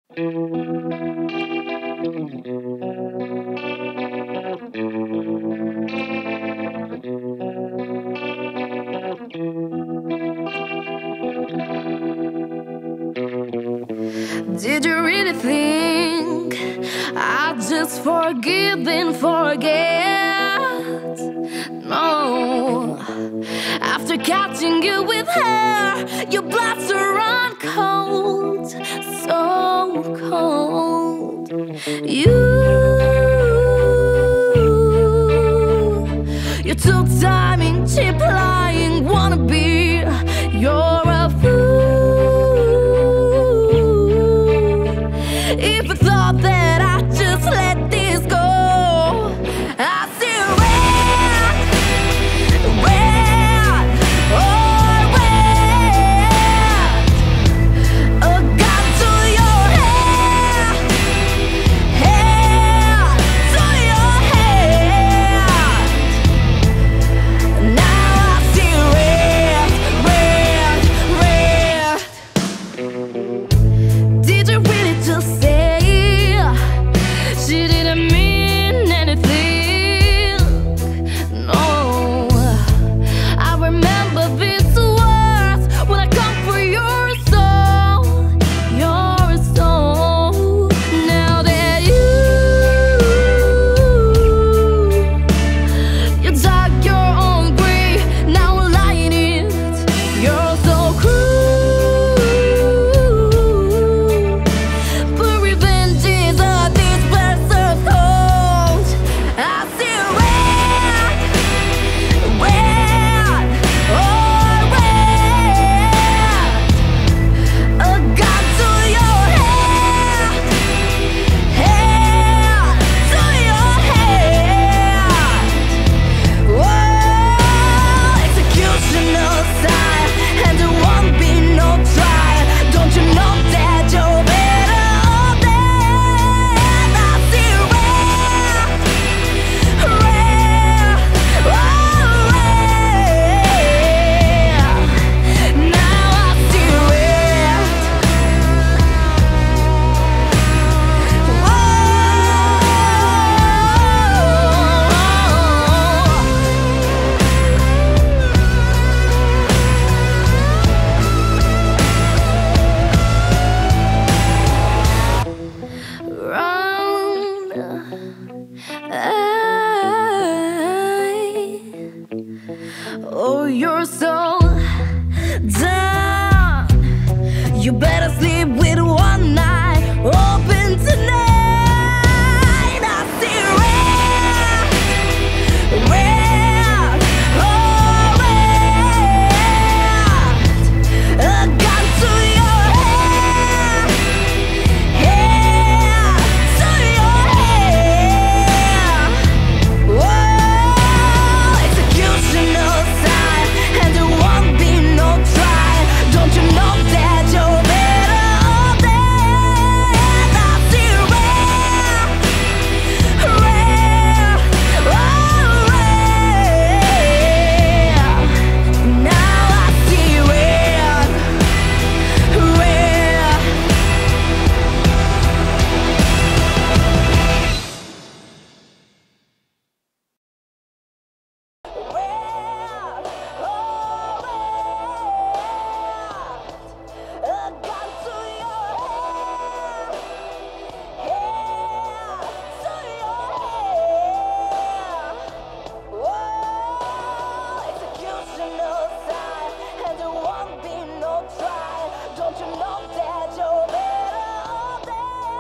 Did you really think I just forgive and forget? No. After catching you with her, your blood to run cold, so cold. You took time in cheap lying, wanna be, you're a fool. If I thought that I'd just let this go, I see red, red, oh red. A gun to your head, head to your head. Now I see red, red, red. Did you really just say she didn't mean anything? No, I remember these words when I come for your soul, your soul. Now that you dug your own grave, now I'm lying in it. You're so cruel, but revenge is a disperser cold. I see red, red, oh red. A gun to your head, head to your head. Whoa, executioner style, and there won't be no trial. Don't you know that you're better off dead? I see red, red, oh red. Now I see red. Round, oh, you're so done. You better sleep with one eye.